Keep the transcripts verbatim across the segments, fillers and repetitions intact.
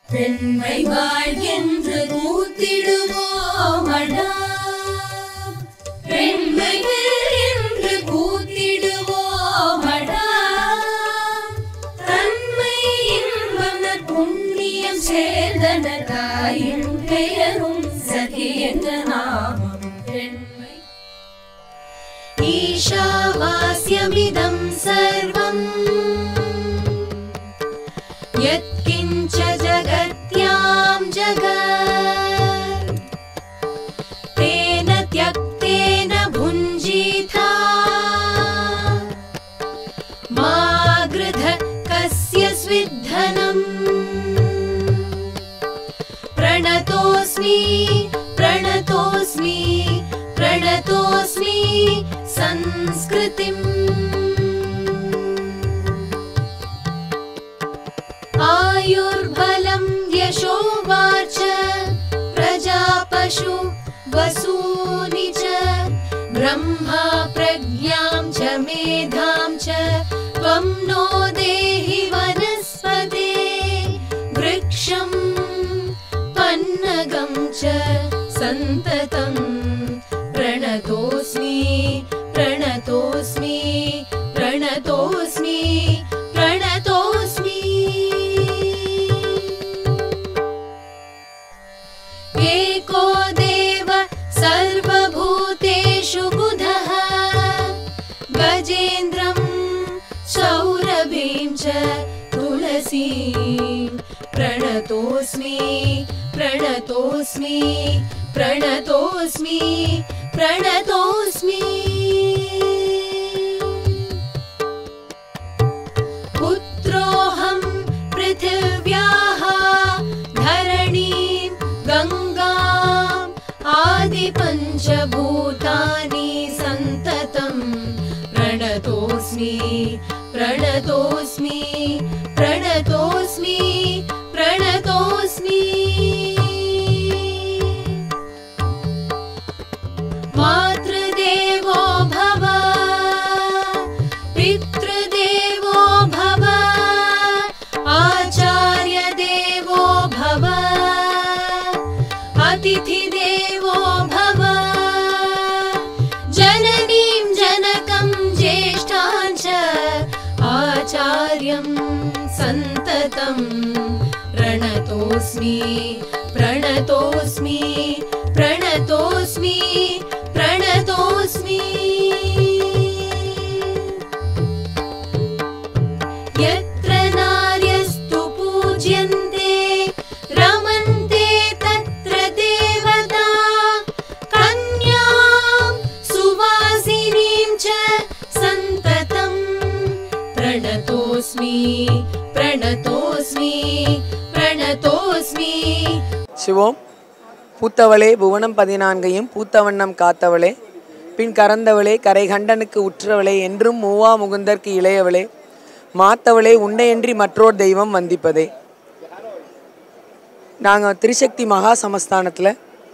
பெண்மை வாழ்கின்ற கூத்திடுவோமடா, பெண்மை என்று கூத்திடுவோமடா, தன்மை இன்பனர் புண்ணியம் சேர்ந்தனர் தாயின் பெயரும் சகி என்ற நாமம் பெண்மை. ஈஷாவாஸ்யமிதம் சர்வம் யத்கிஞ்ச ஜகத்யாம் ஜகத் தேன த்யக்தேன புஞ்சிதா மா கிருத கஸ்ய ஸ்வித்தனம். प्रणतोस्मि प्रणतोस्मि प्रणतोस्मि संस्कृतिम्. आयुर्बलं यशोवाच प्रजापशु वसूनि च ब्रह्मा प्रज्ञां च मेधां च त्वं नो देहि वनस्पते वृक्षं पन्नगं च सन्ततं. प्रणतोस्मि प्रणतोस्मि प्रणतोस्मि प्रणतोस्मि. एको देव सर्वभूतेषु बुधः गजेन्द्रं सौरभीं च तुलसीं. प्रणतोस्मि प्रणतोस्मि प्रणतोस्मि प्रणतोस्मि. पुत्रोऽहं पृथिव्याः धरणीं गङ्गाम् आदिपञ्चभूतानि सन्ततं. प्रणतोस्मि प्रणतोस्मि प्रणतोस्मि प्रणतोस्मि. मातृदेवो भव पितृदेवो भव आचार्यदेवो भव अतिथिदेवो भव. जननीं जनकं ज्येष्ठां च आचार्यं सन्ततं. प्रणतोस्मि प्रणतोस्मि प्रणतोस्मि प्रणतोस्मि. यत्र नार्यस्तु पूज्यन्ते रमन्ते तत्र देवता कन्यां सुवासिनीं च सन्ततं. प्रणतोस्मि प्रणतोस्मि प्रणतोस्मि. சிவோம் பூத்தவளே புவனம் பதினான்கையும் பூத்தவண்ணம் காத்தவளே பின் கறந்தவளே கரை கண்டனுக்கு உற்றவளே என்றும் மூவா முகுந்தற்கு இளையவளே மாத்தவளே உன்னையன்றி மற்றோர் தெய்வம் வந்திப்பதே. நாங்கள் திரிசக்தி மகா சமஸ்தானத்தில்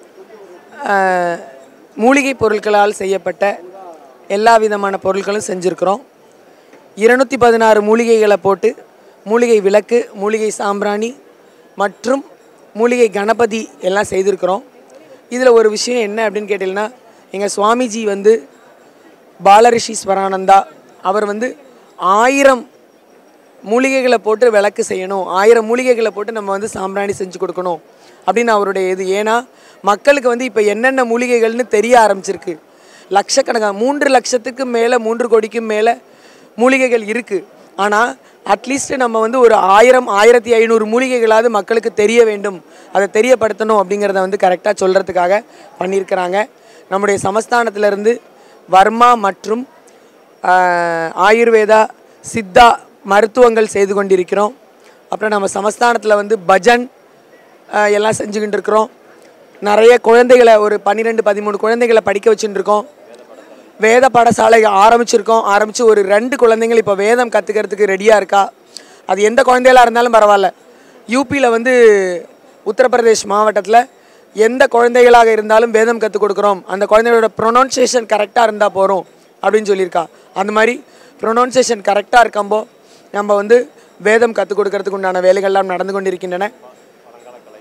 மூலிகை பொருட்களால் செய்யப்பட்ட எல்லா விதமான பொருட்களும் செஞ்சுருக்கிறோம். இருநூற்றி பதினாறு மூலிகைகளை போட்டு மூலிகை விளக்கு, மூலிகை சாம்பிராணி மற்றும் மூலிகை கணபதி எல்லாம் செய்திருக்கிறோம். இதில் ஒரு விஷயம் என்ன அப்படின்னு கேட்டிங்கன்னா, எங்கள் சுவாமிஜி வந்து பாலரிஷீஸ்வரானந்தா அவர் வந்து ஆயிரம் மூலிகைகளை போட்டு விளக்கு செய்யணும், ஆயிரம் மூலிகைகளை போட்டு நம்ம வந்து சாம்பிராணி செஞ்சு கொடுக்கணும் அப்படின்னு அவருடைய இது. ஏன்னா மக்களுக்கு வந்து இப்போ என்னென்ன மூலிகைகள்னு தெரிய ஆரம்பிச்சிருக்கு. லட்சக்கணக்கான மூன்று லட்சத்துக்கு மேலே மூன்று கோடிக்கும் மேலே மூலிகைகள் இருக்குது. ஆனால் அட்லீஸ்ட்டு நம்ம வந்து ஒரு ஆயிரம் ஆயிரத்தி ஐநூறு மூலிகைகளாவது மக்களுக்கு தெரிய வேண்டும், அதை தெரியப்படுத்தணும் அப்படிங்கிறத வந்து கரெக்டாக சொல்கிறதுக்காக பண்ணியிருக்கிறாங்க. நம்முடைய சமஸ்தானத்திலேருந்து வர்மா மற்றும் ஆயுர்வேதா சித்தா மருத்துவங்கள் செய்து கொண்டிருக்கிறோம். அப்புறம் நம்ம சமஸ்தானத்தில் வந்து பஜன் எல்லாம் செஞ்சுக்கிட்டு இருக்கிறோம். நிறைய குழந்தைகளை ஒரு பன்னிரெண்டு பதிமூணு குழந்தைகளை படிக்க வச்சுட்டு இருக்கோம். வேத பாடசாலை ஆரம்பிச்சிருக்கோம். ஆரம்பித்து ஒரு ரெண்டு குழந்தைங்கள் இப்போ வேதம் கற்றுக்கிறதுக்கு ரெடியாக இருக்கா. அது எந்த குழந்தைகளாக இருந்தாலும் பரவாயில்ல. யூபியில் வந்து உத்தரப்பிரதேஷ் மாவட்டத்தில் எந்த குழந்தைகளாக இருந்தாலும் வேதம் கற்றுக் கொடுக்குறோம், அந்த குழந்தைகளோட ப்ரொனவுன்சியேஷன் கரெக்டாக இருந்தால் போகிறோம் அப்படின்னு சொல்லியிருக்கா. அந்த மாதிரி ப்ரொனவுன்சியேஷன் கரெக்டாக இருக்கம்போ நம்ம வந்து வேதம் கற்றுக் கொடுக்கறதுக்கு உண்டான வேலைகள்லாம் நடந்து கொண்டிருக்கின்றன.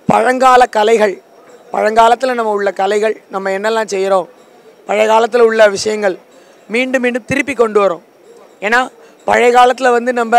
பழங்கால கலைகள், பழங்காலத்தில் நம்ம உள்ள கலைகள், நம்ம என்னெல்லாம் செய்கிறோம், பழைய காலத்தில் உள்ள விஷயங்கள் மீண்டும் மீண்டும் திருப்பி கொண்டு வரோம். ஏன்னா பழைய காலத்தில் வந்து நம்ம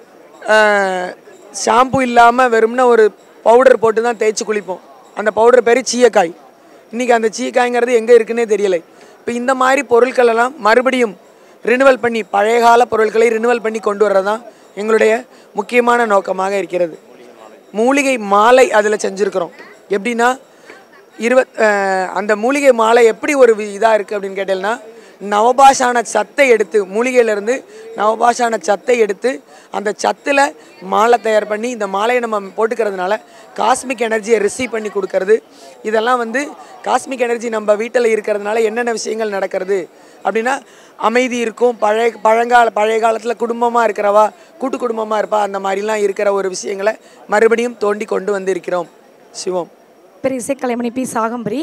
ஷாம்பு இல்லாமல் வெறும்னா ஒரு பவுடர் போட்டு தான் தேய்ச்சி குளிப்போம். அந்த பவுடர் பேர் சீயக்காய். இன்றைக்கி அந்த சீயக்காய்ங்கிறது எங்கே இருக்குன்னே தெரியலை. இப்போ இந்த மாதிரி பொருட்கள் எல்லாம் மறுபடியும் ரினுவல் பண்ணி, பழைய கால பொருட்களை ரினுவல் பண்ணி கொண்டு வர்றது தான் எங்களுடைய முக்கியமான நோக்கமாக இருக்கிறது. மூலிகை மாலை அதில் செஞ்சுருக்கிறோம். எப்படின்னா இருபத் அந்த மூலிகை மாலை எப்படி ஒரு இதாக இருக்குது அப்படின்னு கேட்டீங்கன்னா, நவபாஷான சத்தை எடுத்து, மூலிகையிலேருந்து நவபாஷான சத்தை எடுத்து அந்த சத்தில் மாலை தயார் பண்ணி இந்த மாலையை நம்ம போட்டுக்கிறதுனால காஸ்மிக் எனர்ஜியை ரிசீவ் பண்ணி கொடுக்கறது. இதெல்லாம் வந்து காஸ்மிக் எனர்ஜி நம்ம வீட்டில் இருக்கிறதுனால என்னென்ன விஷயங்கள் நடக்கிறது அப்படின்னா, அமைதி இருக்கும். பழைய பழங்கால பழைய காலத்தில் குடும்பமாக இருக்கிறவா கூட்டு குடும்பமாக இருப்பா, அந்த மாதிரிலாம் இருக்கிற ஒரு விஷயங்களை மறுபடியும் தோண்டி கொண்டு வந்து இருக்கிறோம். சிவம். பெரிய இசைக்கலைமணி பி சாகம்பரி.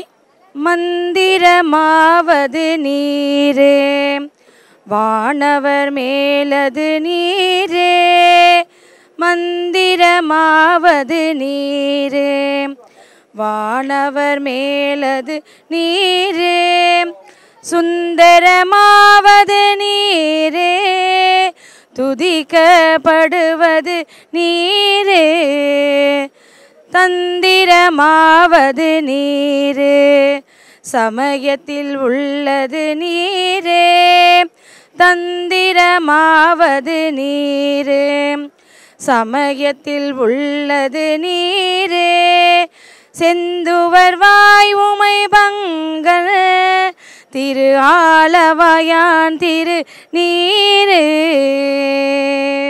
மந்திரமாவது நீரே, வானவர் மேலது நீரே, மந்திரமாவது நீரே, வானவர் மேலது நீரே, சுந்தரமாவது நீரே, துதிக்கப்படுவது நீரே, தந்திரமாவது நீரே, சமயத்தில் உள்ளது நீரே, தந்திரமாவது நீரே, சமயத்தில் உள்ளது நீரே, செந்துவர் வாய் உமை பங்கன திரு ஆலவாயான் திரு நீரே.